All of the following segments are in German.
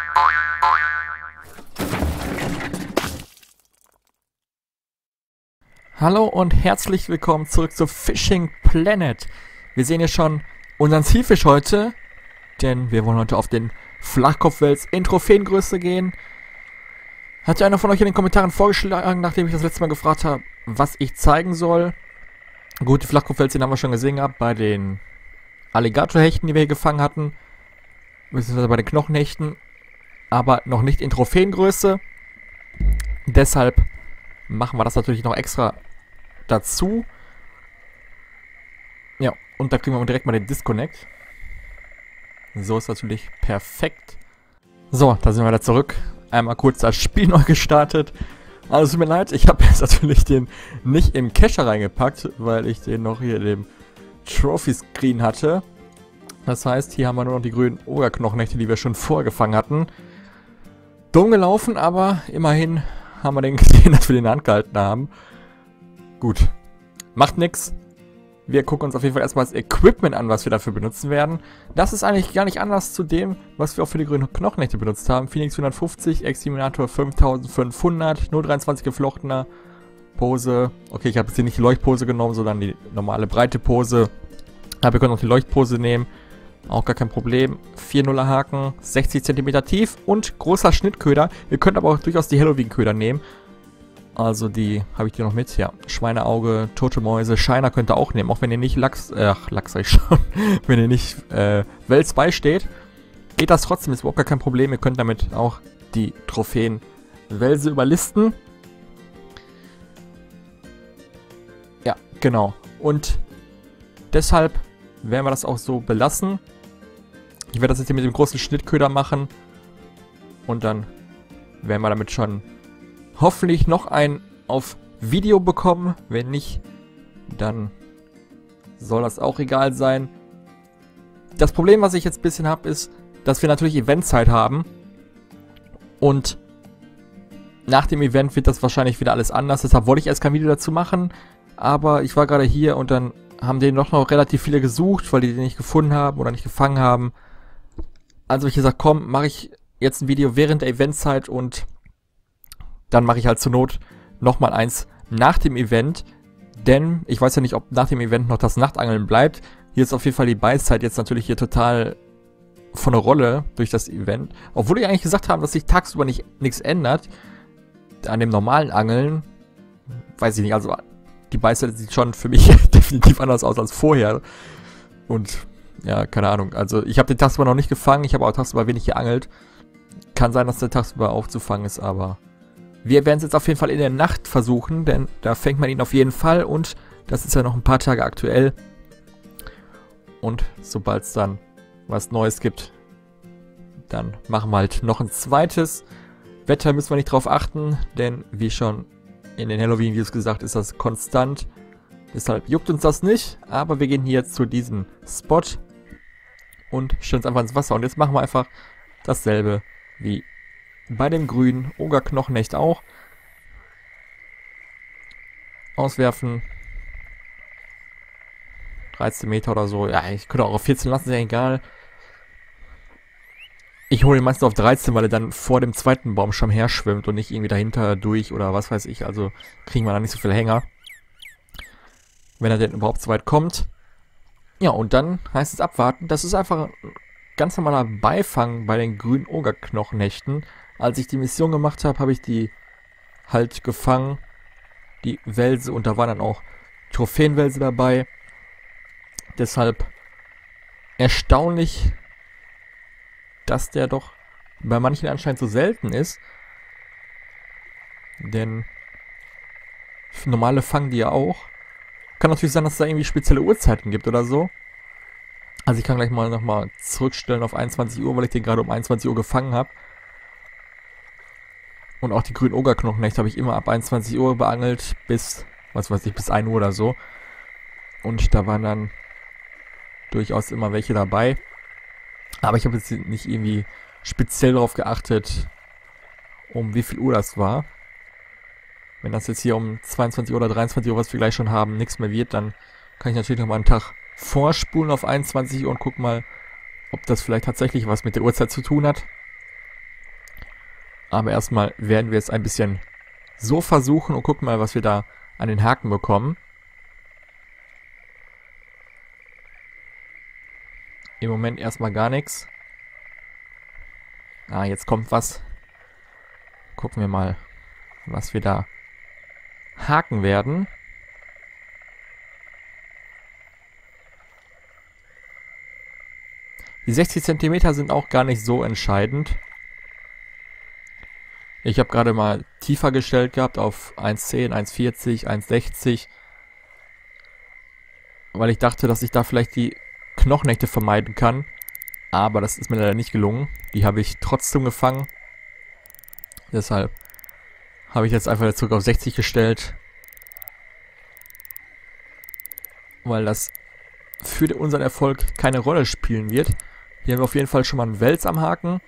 Hallo und herzlich willkommen zurück zu Fishing Planet. Wir sehen hier schon unseren Zielfisch heute, denn wir wollen heute auf den Flachkopfwels in Trophäengröße gehen. Hat ja einer von euch in den Kommentaren vorgeschlagen, nachdem ich das letzte Mal gefragt habe, was ich zeigen soll. Gut, die Flachkopfwels, den haben wir schon gesehen gehabt bei den Alligatorhechten, die wir hier gefangen hatten. Beziehungsweise bei den Knochenhechten. Aber noch nicht in Trophäengröße. Deshalb machen wir das natürlich noch extra dazu. Ja, und da kriegen wir direkt mal den Disconnect. So ist natürlich perfekt. So, da sind wir wieder zurück. Einmal kurz das Spiel neu gestartet. Also tut mir leid, ich habe jetzt natürlich den nicht im Cacher reingepackt, weil ich den noch hier in dem Trophy Screen hatte. Das heißt, hier haben wir nur noch die grünen Ogerknochenhechte, die wir schon vorher gefangen hatten. Dumm gelaufen, aber immerhin haben wir den gesehen, dass wir den in der Hand gehalten haben. Gut. Macht nix. Wir gucken uns auf jeden Fall erstmal das Equipment an, was wir dafür benutzen werden. Das ist eigentlich gar nicht anders zu dem, was wir auch für die grünen Knochenhechte benutzt haben. Phoenix 150, Exterminator 5500, 023 geflochtener Pose. Okay, ich habe jetzt hier nicht die Leuchtpose genommen, sondern die normale breite Pose. Aber wir können auch die Leuchtpose nehmen. Auch gar kein Problem. 4-0er Haken, 60 cm tief und großer Schnittköder. Ihr könnt aber auch durchaus die Halloween-Köder nehmen. Also die, habe ich die noch mit? Ja. Schweineauge, tote Mäuse, Shiner könnt ihr auch nehmen. Auch wenn ihr nicht Lachs sag ich schon. Wenn ihr nicht Wels beisteht, geht das trotzdem. Ist überhaupt gar kein Problem. Ihr könnt damit auch die Trophäen Welse überlisten. Ja, genau. Und deshalb werden wir das auch so belassen. Ich werde das jetzt hier mit dem großen Schnittköder machen. Und dann werden wir damit schon hoffentlich noch ein auf Video bekommen. Wenn nicht, dann soll das auch egal sein. Das Problem, was ich jetzt ein bisschen habe, ist, dass wir natürlich Eventzeit haben. Und nach dem Event wird das wahrscheinlich wieder alles anders. Deshalb wollte ich erst kein Video dazu machen. Aber ich war gerade hier und dann haben den noch relativ viele gesucht, weil die den nicht gefunden haben oder nicht gefangen haben. Also habe ich gesagt, komm, mache ich jetzt ein Video während der Eventzeit und dann mache ich halt zur Not nochmal eins nach dem Event. Denn ich weiß ja nicht, ob nach dem Event noch das Nachtangeln bleibt. Hier ist auf jeden Fall die Beißzeit jetzt natürlich hier total von der Rolle durch das Event. Obwohl die eigentlich gesagt haben, dass sich tagsüber nichts ändert. An dem normalen Angeln, weiß ich nicht, also die Beißzeit sieht schon für mich definitiv anders aus als vorher. Und ja, keine Ahnung. Also ich habe den tagsüber noch nicht gefangen. Ich habe auch tagsüber wenig geangelt. Kann sein, dass der tagsüber auch zu fangen ist, aber wir werden es jetzt auf jeden Fall in der Nacht versuchen, denn da fängt man ihn auf jeden Fall und das ist ja noch ein paar Tage aktuell. Und sobald es dann was Neues gibt, dann machen wir halt noch ein zweites. Wetter müssen wir nicht drauf achten, denn wie schon in den Halloween-Videos gesagt, ist das konstant. Deshalb juckt uns das nicht, aber wir gehen hier jetzt zu diesem Spot und stellen uns einfach ins Wasser. Und jetzt machen wir einfach dasselbe wie bei dem grünen Ogerknochenhecht auch. Auswerfen. 13 Meter oder so. Ja, ich könnte auch auf 14 lassen, ist ja egal. Ich hole ihn meistens auf 13, weil er dann vor dem zweiten Baumstamm her schwimmt und nicht irgendwie dahinter durch oder was weiß ich. Also kriegen wir da nicht so viel Hänger. Wenn er denn überhaupt so weit kommt. Ja, und dann heißt es abwarten. Das ist einfach ein ganz normaler Beifang bei den grünen Ogerknochenhechten. Als ich die Mission gemacht habe, habe ich die halt gefangen. Die Welse. Und da waren dann auch Trophäenwelse dabei. Deshalb erstaunlich, dass der doch bei manchen anscheinend so selten ist. Denn normale fangen die ja auch. Kann natürlich sein, dass es da irgendwie spezielle Uhrzeiten gibt oder so. Also ich kann gleich mal nochmal zurückstellen auf 21 Uhr, weil ich den gerade um 21 Uhr gefangen habe. Und auch die grünen Ogerknochenhechte habe ich immer ab 21 Uhr beangelt bis, was weiß ich, bis 1 Uhr oder so. Und da waren dann durchaus immer welche dabei. Aber ich habe jetzt nicht irgendwie speziell darauf geachtet, um wie viel Uhr das war. Wenn das jetzt hier um 22 Uhr oder 23 Uhr, was wir gleich schon haben, nichts mehr wird, dann kann ich natürlich nochmal einen Tag vorspulen auf 21 Uhr und guck mal, ob das vielleicht tatsächlich was mit der Uhrzeit zu tun hat. Aber erstmal werden wir es ein bisschen so versuchen und gucken mal, was wir da an den Haken bekommen. Im Moment erstmal gar nichts. Ah, jetzt kommt was. Gucken wir mal, was wir da haken werden. Die 60 cm sind auch gar nicht so entscheidend. Ich habe gerade mal tiefer gestellt gehabt auf 1,10, 1,40, 1,60. Weil ich dachte, dass ich da vielleicht die Knochenechte vermeiden kann. Aber das ist mir leider nicht gelungen. Die habe ich trotzdem gefangen. Deshalb habe ich jetzt einfach zurück auf 60 gestellt. Weil das für unseren Erfolg keine Rolle spielen wird. Hier haben wir auf jeden Fall schon mal einen Wels am Haken.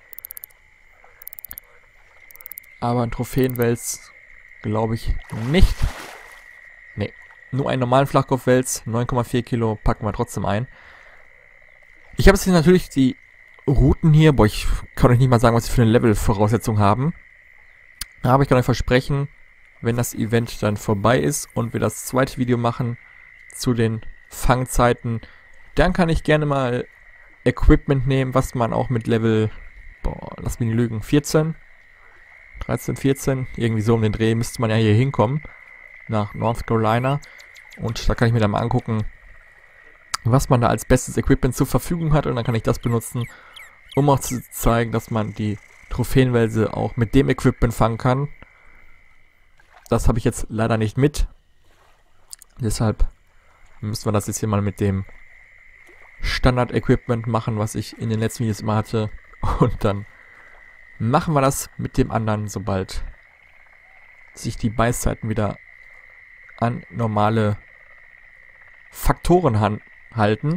Aber ein Trophäenwels glaube ich nicht. Nee, nur einen normalen Flachkopfwels, 9,4 Kilo packen wir trotzdem ein. Ich habe jetzt hier natürlich die Routen hier. Boah, ich kann euch nicht mal sagen, was sie für eine Level-Voraussetzung haben. Aber ich kann euch versprechen, wenn das Event dann vorbei ist und wir das zweite Video machen zu den Fangzeiten, dann kann ich gerne mal Equipment nehmen, was man auch mit Level, boah, lass mich nicht lügen, 14, 13, 14, irgendwie so um den Dreh müsste man ja hier hinkommen, nach North Carolina. Und da kann ich mir dann mal angucken, was man da als bestes Equipment zur Verfügung hat. Und dann kann ich das benutzen, um auch zu zeigen, dass man die Trophäenwälse auch mit dem Equipment fangen kann. Das habe ich jetzt leider nicht mit. Deshalb müssen wir das jetzt hier mal mit dem Standard-Equipment machen, was ich in den letzten Videos immer hatte. Und dann machen wir das mit dem anderen, sobald sich die Beißzeiten wieder an normale Faktoren halten.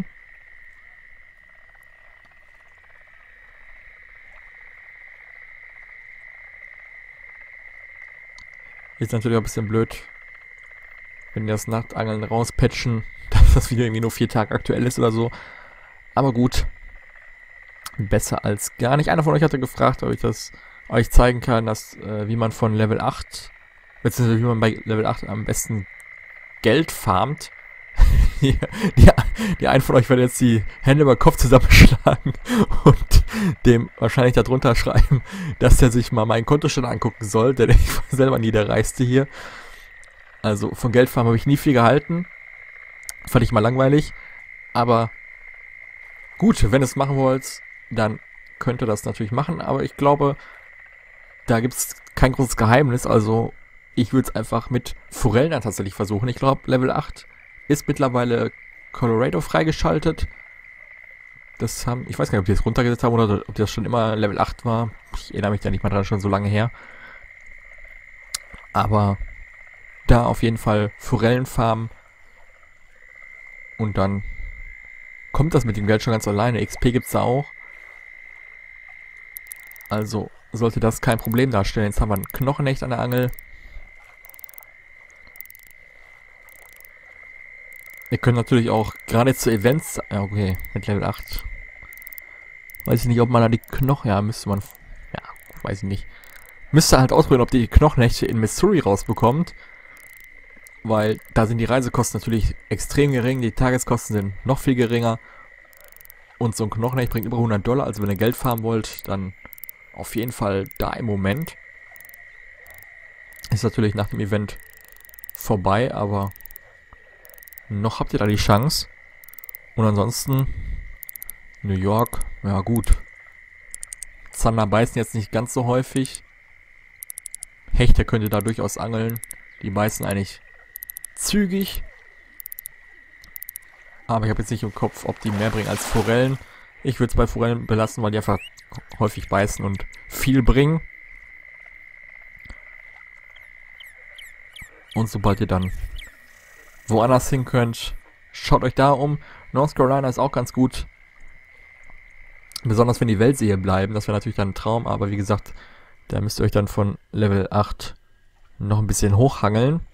Ist natürlich auch ein bisschen blöd, wenn die das Nachtangeln rauspatchen, dass das Video irgendwie nur 4 Tage aktuell ist oder so. Aber gut. Besser als gar nicht. Einer von euch hatte gefragt, ob ich das euch zeigen kann, dass wie man von Level 8, beziehungsweise wie man bei Level 8 am besten Geld farmt. Die einen von euch werden jetzt die Hände über den Kopf zusammenschlagen und dem wahrscheinlich darunter schreiben, dass er sich mal meinen Kontostand angucken soll, denn ich war selber nie der Reichste hier. Also von Geldfarmen habe ich nie viel gehalten. Fand ich mal langweilig. Aber gut, wenn ihr es machen wollt, dann könnt ihr das natürlich machen. Aber ich glaube, da gibt es kein großes Geheimnis. Also ich würde es einfach mit Forellen dann tatsächlich versuchen. Ich glaube, Level 8 ist mittlerweile Colorado freigeschaltet. Das haben, ich weiß gar nicht, ob die das runtergesetzt haben oder ob das schon immer Level 8 war. Ich erinnere mich da nicht mal dran, schon so lange her. Aber da auf jeden Fall Forellenfarmen. Und dann kommt das mit dem Geld schon ganz alleine. XP gibt es da auch. Also sollte das kein Problem darstellen. Jetzt haben wir einen Knochenhecht an der Angel. Wir können natürlich auch gerade zu Events... Okay, mit Level 8. Weiß ich nicht, ob man da die Knochen... Ja, müsste man... Ja, weiß ich nicht. Müsste halt ausprobieren, ob die Knochenhechte in Missouri rausbekommt. Weil da sind die Reisekosten natürlich extrem gering. Die Tageskosten sind noch viel geringer. Und so ein Knochenhecht bringt über $100. Also wenn ihr Geld farmen wollt, dann auf jeden Fall da im Moment. Ist natürlich nach dem Event vorbei, aber... noch habt ihr da die Chance. Und ansonsten New York, ja gut. Zander beißen jetzt nicht ganz so häufig. Hechte könnt ihr da durchaus angeln. Die beißen eigentlich zügig. Aber ich habe jetzt nicht im Kopf, ob die mehr bringen als Forellen. Ich würde es bei Forellen belassen, weil die einfach häufig beißen und viel bringen. Und sobald ihr dann woanders hin könnt, schaut euch da um. North Carolina ist auch ganz gut. Besonders wenn die Wälse hier bleiben. Das wäre natürlich dann ein Traum. Aber wie gesagt, da müsst ihr euch dann von Level 8 noch ein bisschen hochhangeln.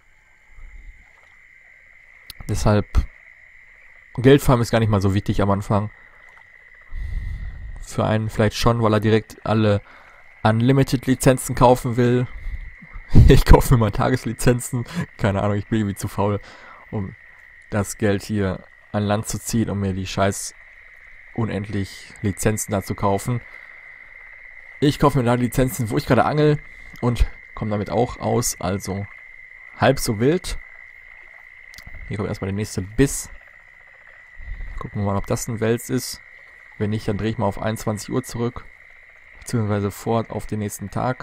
Deshalb, Geldfarmen ist gar nicht mal so wichtig am Anfang. Für einen vielleicht schon, weil er direkt alle Unlimited Lizenzen kaufen will. Ich kaufe mir mal Tageslizenzen. Keine Ahnung, ich bin irgendwie zu faul, um das Geld hier an Land zu ziehen, um mir die scheiß unendlich Lizenzen da zu kaufen. Ich kaufe mir da Lizenzen, wo ich gerade angel und komme damit auch aus, also halb so wild. Hier kommt erstmal der nächste Biss. Gucken wir mal, ob das ein Wels ist. Wenn nicht, dann drehe ich mal auf 21 Uhr zurück. Beziehungsweise fort auf den nächsten Tag.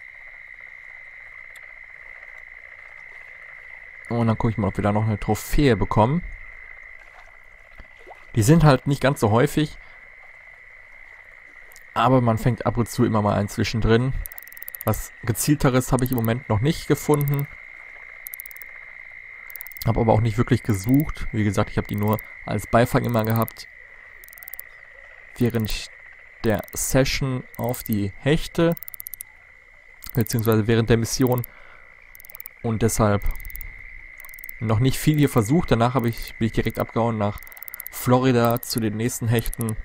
Und dann gucke ich mal, ob wir da noch eine Trophäe bekommen. Die sind halt nicht ganz so häufig. Aber man fängt ab und zu immer mal einen zwischendrin. Was gezielteres habe ich im Moment noch nicht gefunden. Habe aber auch nicht wirklich gesucht. Wie gesagt, ich habe die nur als Beifang immer gehabt. Während der Session auf die Hechte. Beziehungsweise während der Mission. Und deshalb noch nicht viel hier versucht. Danach bin ich direkt abgehauen nach Florida zu den nächsten Hechten.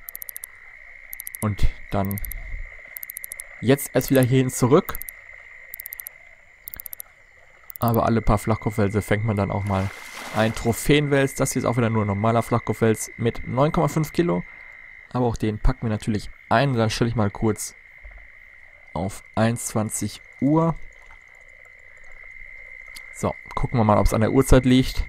Und dann jetzt erst wieder hierhin zurück. Aber alle paar Flachkopfwälse fängt man dann auch mal ein Trophäenwels. Das hier ist auch wieder nur ein normaler Flachkopfwels mit 9,5 Kilo. Aber auch den packen wir natürlich ein. Dann stelle ich mal kurz auf 21 Uhr. So, gucken wir mal, ob es an der Uhrzeit liegt.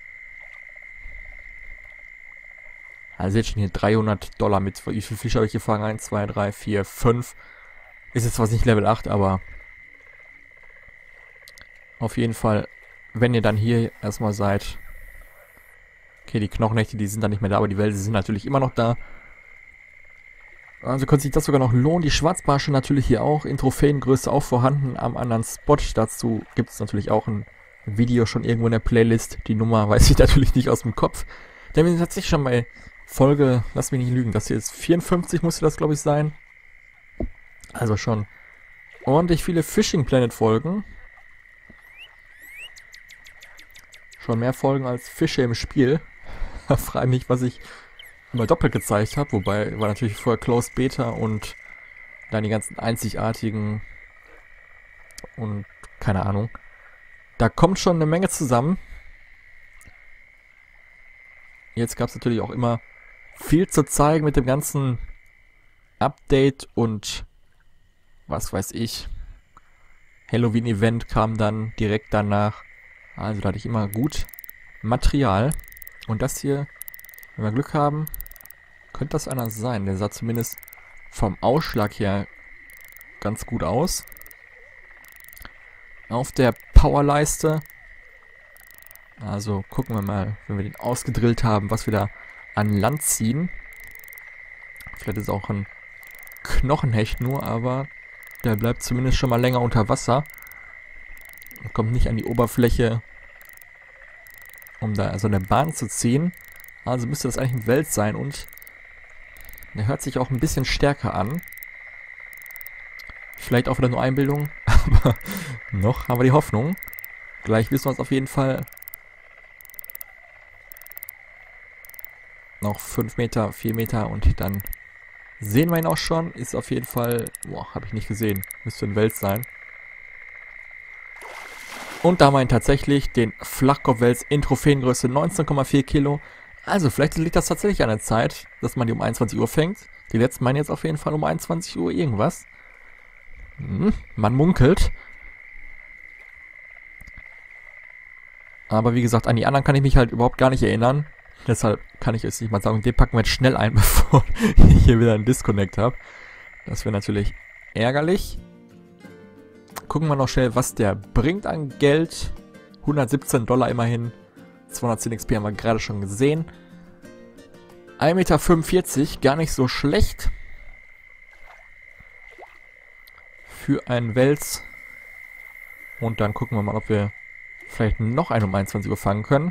Also jetzt schon hier $300 mit. Wie viel Fisch habe ich gefangen? 1, 2, 3, 4, 5. Ist jetzt zwar nicht Level 8, aber auf jeden Fall, wenn ihr dann hier erstmal seid. Okay, die Knochenhechte, die sind dann nicht mehr da, aber die Welse sind natürlich immer noch da. Also könnte sich das sogar noch lohnen. Die Schwarzbarsche natürlich hier auch in Trophäengröße auch vorhanden am anderen Spot. Dazu gibt es natürlich auch ein Video schon irgendwo in der Playlist. Die Nummer weiß ich natürlich nicht aus dem Kopf. Denn wir sind tatsächlich schon bei Folge, lass mich nicht lügen, das hier ist 54, musste das glaube ich sein. Also schon ordentlich viele Fishing Planet Folgen. Schon mehr Folgen als Fische im Spiel. Da frage ich mich, was ich immer doppelt gezeigt habe. Wobei war natürlich vorher Closed Beta und dann die ganzen einzigartigen und keine Ahnung. Da kommt schon eine Menge zusammen. Jetzt gab es natürlich auch immer viel zu zeigen mit dem ganzen Update und was weiß ich. Halloween-Event kam dann direkt danach. Also da hatte ich immer gut Material. Und das hier, wenn wir Glück haben, könnte das einer sein. Der sah zumindest vom Ausschlag her ganz gut aus. Auf der Powerleiste. Also gucken wir mal, wenn wir den ausgedrillt haben, was wir da an Land ziehen. Vielleicht ist es auch ein Knochenhecht nur, aber der bleibt zumindest schon mal länger unter Wasser. Und kommt nicht an die Oberfläche, um da so eine Bahn zu ziehen. Also müsste das eigentlich ein Wels sein und der hört sich auch ein bisschen stärker an. Vielleicht auch wieder nur Einbildung, aber noch haben wir die Hoffnung. Gleich wissen wir es auf jeden Fall. Noch 5 Meter, 4 Meter und dann sehen wir ihn auch schon. Ist auf jeden Fall, boah, habe ich nicht gesehen. Müsste ein Wels sein. Und da haben wir ihn tatsächlich, den Flachkopfwels in Trophäengröße 19,4 Kilo. Also vielleicht liegt das tatsächlich an der Zeit, dass man die um 21 Uhr fängt. Die letzten meinen jetzt auf jeden Fall um 21 Uhr irgendwas. Man munkelt. Aber wie gesagt, an die anderen kann ich mich halt überhaupt gar nicht erinnern. Deshalb kann ich jetzt nicht mal sagen, den packen wir jetzt schnell ein, bevor ich hier wieder einen Disconnect habe. Das wäre natürlich ärgerlich. Gucken wir noch schnell, was der bringt an Geld. $117 immerhin. 210 XP haben wir gerade schon gesehen. 1,45 Meter, gar nicht so schlecht. Für einen Wels. Und dann gucken wir mal, ob wir vielleicht noch einen um 21 Uhr fangen können.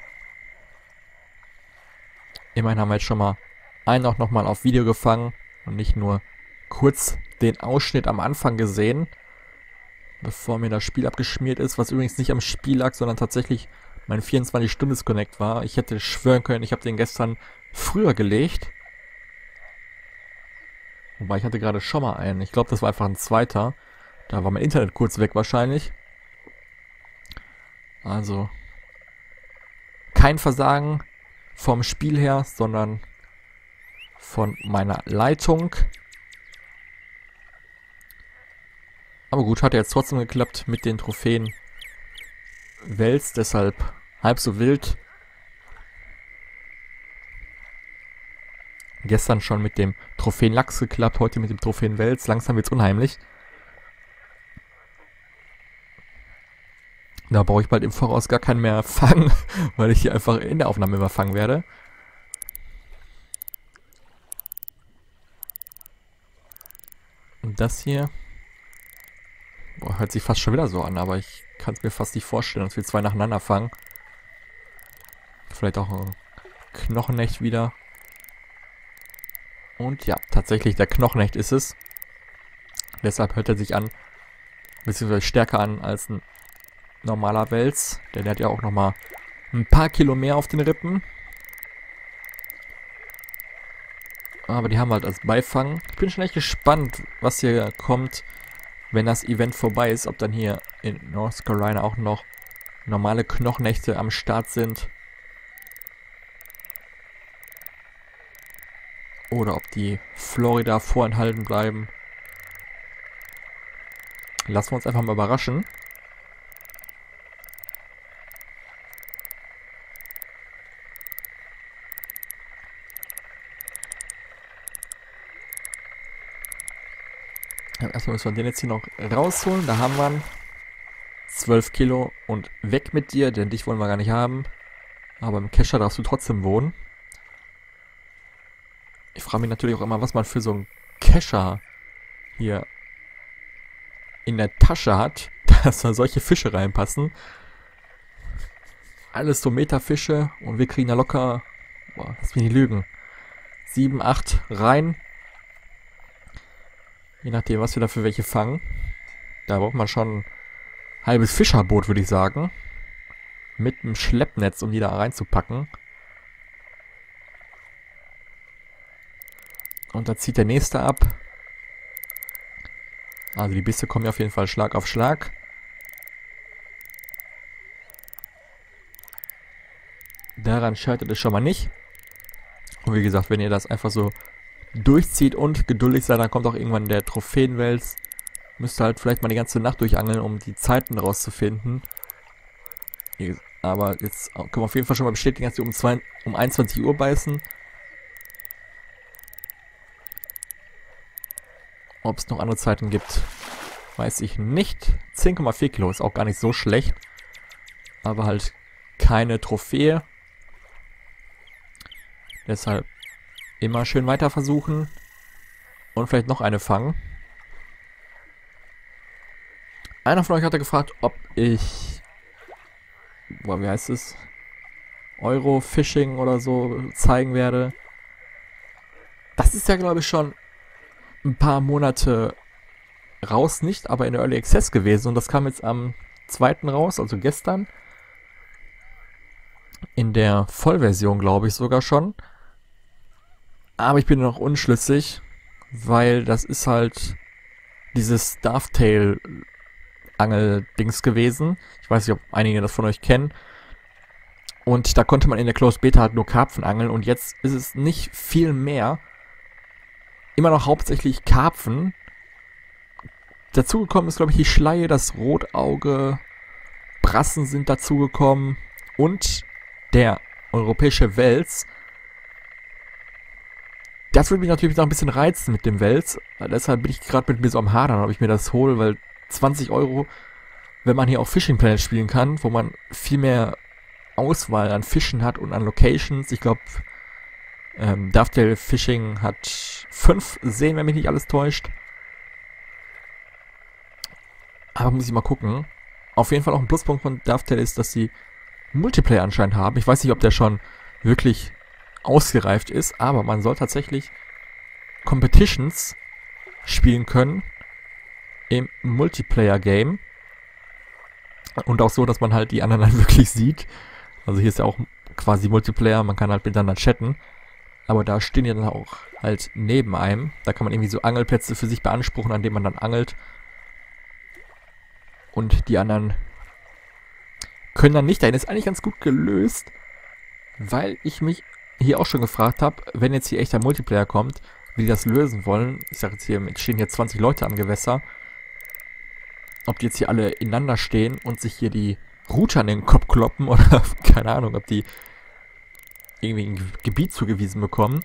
Immerhin haben wir jetzt schon mal einen auch nochmal auf Video gefangen. Und nicht nur kurz den Ausschnitt am Anfang gesehen. Bevor mir das Spiel abgeschmiert ist. Was übrigens nicht am Spiel lag, sondern tatsächlich mein 24-Stunden-Disconnect war. Ich hätte schwören können, ich habe den gestern früher gelegt. Wobei, ich hatte gerade schon mal einen. Ich glaube, das war einfach ein zweiter. Da war mein Internet kurz weg wahrscheinlich. Also kein Versagen vom Spiel her, sondern von meiner Leitung. Aber gut, hat ja jetzt trotzdem geklappt mit den Trophäen Wels, deshalb halb so wild. Gestern schon mit dem Trophäen Lachs geklappt, heute mit dem Trophäen Wels. Langsam wird's unheimlich. Da brauche ich bald im Voraus gar keinen mehr fangen, weil ich hier einfach in der Aufnahme immer fangen werde. Und das hier... Boah, hört sich fast schon wieder so an, aber ich kann es mir fast nicht vorstellen, dass wir zwei nacheinander fangen. Vielleicht auch ein Knochenhecht wieder. Und ja, tatsächlich, der Knochenhecht ist es. Deshalb hört er sich an, beziehungsweise stärker an als ein normaler Wels. Denn der hat ja auch nochmal ein paar Kilo mehr auf den Rippen. Aber die haben wir halt als Beifang. Ich bin schon echt gespannt, was hier kommt, wenn das Event vorbei ist. Ob dann hier in North Carolina auch noch normale Knochenhechte am Start sind. Oder ob die Florida vorenthalten bleiben. Lassen wir uns einfach mal überraschen. Erstmal müssen wir den jetzt hier noch rausholen. Da haben wir 12 Kilo und weg mit dir, denn dich wollen wir gar nicht haben. Aber im Kescher darfst du trotzdem wohnen. Ich frage mich natürlich auch immer, was man für so einen Kescher hier in der Tasche hat, dass da solche Fische reinpassen. Alles so Meterfische und wir kriegen da locker, boah, lass mich nicht lügen, 7, 8 rein. Je nachdem, was wir da für welche fangen. Da braucht man schon ein halbes Fischerboot, würde ich sagen. Mit einem Schleppnetz, um die da reinzupacken. Und da zieht der nächste ab. Also die Bisse kommen ja auf jeden Fall Schlag auf Schlag. Daran scheitert es schon mal nicht. Und wie gesagt, wenn ihr das einfach so durchzieht und geduldig seid, dann kommt auch irgendwann der Trophäenwels. Müsst ihr halt vielleicht mal die ganze Nacht durchangeln, um die Zeiten rauszufinden. Aber jetzt können wir auf jeden Fall schon mal bestätigen, dass die um 21 Uhr beißen. Ob es noch andere Zeiten gibt, weiß ich nicht. 10,4 Kilo ist auch gar nicht so schlecht. Aber halt keine Trophäe. Deshalb immer schön weiter versuchen. Und vielleicht noch eine fangen. Einer von euch hatte gefragt, ob ich... Boah, wie heißt es? Eurofishing oder so zeigen werde. Das ist ja, glaube ich, schon ein paar Monate raus, nicht, aber in der Early Access gewesen. Und das kam jetzt am 2. raus, also gestern. In der Vollversion, glaube ich, sogar schon. Aber ich bin noch unschlüssig, weil das ist halt dieses Dovetail-Angel-Dings gewesen. Ich weiß nicht, ob einige das von euch kennen. Und da konnte man in der Closed Beta halt nur Karpfen angeln. Und jetzt ist es nicht viel mehr. Immer noch hauptsächlich Karpfen. Dazugekommen ist, glaube ich, die Schleie, das Rotauge, Brassen sind dazugekommen und der europäische Wels. Das würde mich natürlich noch ein bisschen reizen mit dem Wels. Deshalb bin ich gerade mit mir so am Hadern, ob ich mir das hole, weil 20 €, wenn man hier auch Fishing Planet spielen kann, wo man viel mehr Auswahl an Fischen hat und an Locations. Ich glaube, Dovetail Fishing hat 5 Seen, wenn mich nicht alles täuscht. Aber muss ich mal gucken. Auf jeden Fall auch ein Pluspunkt von Dovetail ist, dass sie Multiplayer anscheinend haben. Ich weiß nicht, ob der schon wirklich ausgereift ist, aber man soll tatsächlich Competitions spielen können im Multiplayer-Game. Und auch so, dass man halt die anderen dann wirklich sieht. Also hier ist ja auch quasi Multiplayer, man kann halt miteinander chatten. Aber da stehen ja dann auch halt neben einem. Da kann man irgendwie so Angelplätze für sich beanspruchen, an denen man dann angelt. Und die anderen können dann nicht dahin. Ist eigentlich ganz gut gelöst, weil ich mich hier auch schon gefragt habe, wenn jetzt hier echter Multiplayer kommt, wie die das lösen wollen. Ich sage jetzt hier, stehen hier 20 Leute am Gewässer. Ob die jetzt hier alle ineinander stehen und sich hier die Router an den Kopf kloppen oder keine Ahnung, ob die irgendwie ein Gebiet zugewiesen bekommen.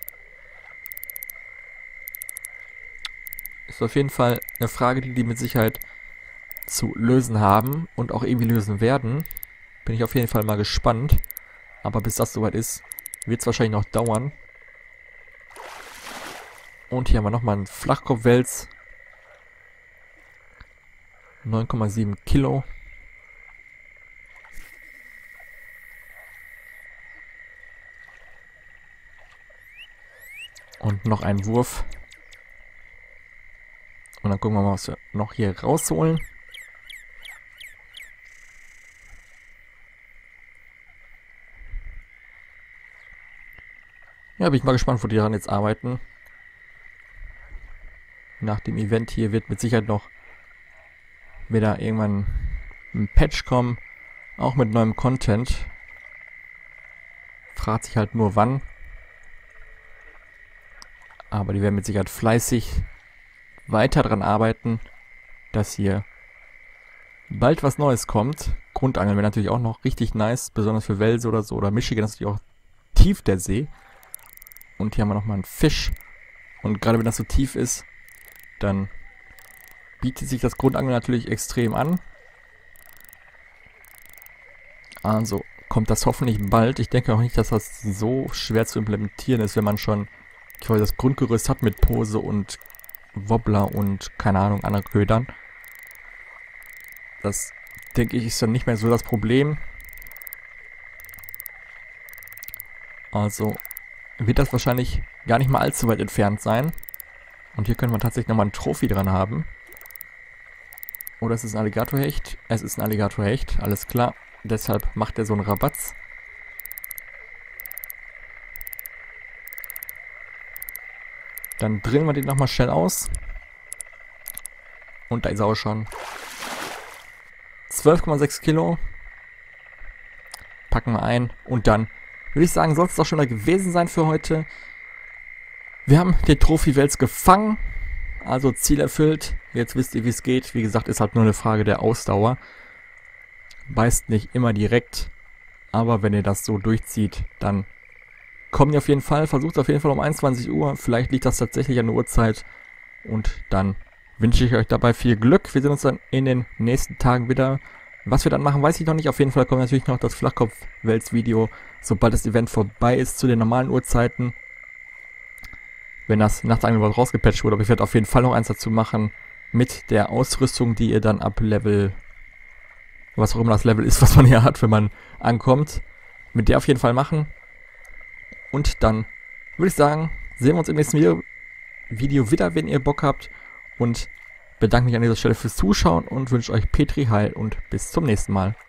Ist auf jeden Fall eine Frage, die mit Sicherheit zu lösen haben und auch irgendwie lösen werden. Bin ich auf jeden Fall mal gespannt. Aber bis das soweit ist, wird es wahrscheinlich noch dauern. Und hier haben wir nochmal einen Flachkopfwels. 9,7 Kilo. Und noch ein Wurf. Und dann gucken wir mal, was wir noch hier rausholen. Ja, bin ich mal gespannt, wo die daran jetzt arbeiten. Nach dem Event hier wird mit Sicherheit noch wieder irgendwann ein Patch kommen. Auch mit neuem Content. Fragt sich halt nur wann. Aber die werden mit Sicherheit fleißig weiter dran arbeiten, dass hier bald was Neues kommt. Grundangeln wäre natürlich auch noch richtig nice, besonders für Welse oder so. Oder Michigan ist natürlich auch tief der See. Und hier haben wir nochmal einen Fisch. Und gerade wenn das so tief ist, dann bietet sich das Grundangeln natürlich extrem an. Also kommt das hoffentlich bald. Ich denke auch nicht, dass das so schwer zu implementieren ist, wenn man schon quasi das Grundgerüst hat mit Pose und Wobbler und keine Ahnung, anderen Ködern. Das, denke ich, ist dann nicht mehr so das Problem. Also wird das wahrscheinlich gar nicht mal allzu weit entfernt sein. Und hier können wir tatsächlich nochmal einen Trophy dran haben. Oder ist es ein Alligatorhecht? Es ist ein Alligatorhecht, alles klar. Deshalb macht er so einen Rabatz. Dann drillen wir den nochmal schnell aus. Und da ist er auch schon. 12,6 Kilo. Packen wir ein. Und dann würde ich sagen, soll es doch schon mal gewesen sein für heute. Wir haben den Trophy-Wels gefangen. Also Ziel erfüllt. Jetzt wisst ihr, wie es geht. Wie gesagt, ist halt nur eine Frage der Ausdauer. Beißt nicht immer direkt. Aber wenn ihr das so durchzieht, dann kommen die auf jeden Fall. Versucht auf jeden Fall um 21 Uhr. Vielleicht liegt das tatsächlich an der Uhrzeit. Und dann wünsche ich euch dabei viel Glück. Wir sehen uns dann in den nächsten Tagen wieder. Was wir dann machen, weiß ich noch nicht. Auf jeden Fall kommt natürlich noch das Flachkopf-Wels-Video, sobald das Event vorbei ist, zu den normalen Uhrzeiten. Wenn das nach der Angebot rausgepatcht wurde. Aber ich werde auf jeden Fall noch eins dazu machen mit der Ausrüstung, die ihr dann ab Level, was auch immer das Level ist, was man hier hat, wenn man ankommt, mit der auf jeden Fall machen. Und dann würde ich sagen, sehen wir uns im nächsten Video wieder, wenn ihr Bock habt. Und bedanke mich an dieser Stelle fürs Zuschauen und wünsche euch Petri Heil und bis zum nächsten Mal.